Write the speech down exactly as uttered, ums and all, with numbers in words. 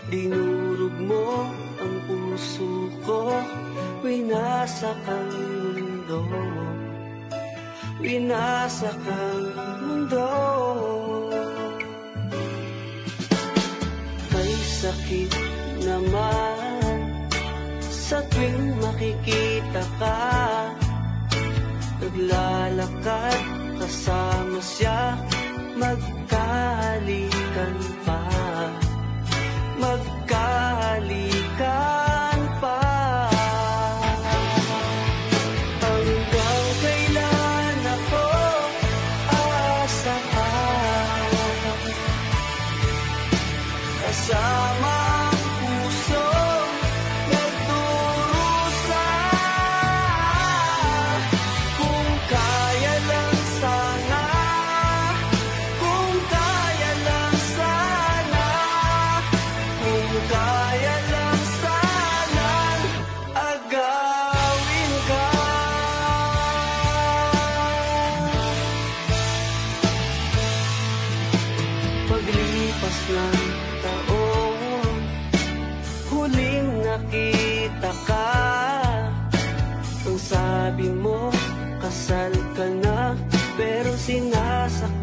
Dinurog mo ang puso ko, winasak ang mundo, winasak ang mundo. May sakit naman sa tuwing makikita ka, naglalakad kasama siya, magkahalikan pa, magkahalikan pa. Hanggang kailan ako aasahan kasama ang puso nagdurusa? Kung kaya lang sana, kung kaya lang sana, kung kaya lang sanang agawin ka. Paglipas ng taon, huling nakita ka, ang sabi mo kasal ka na, pero sinasaktan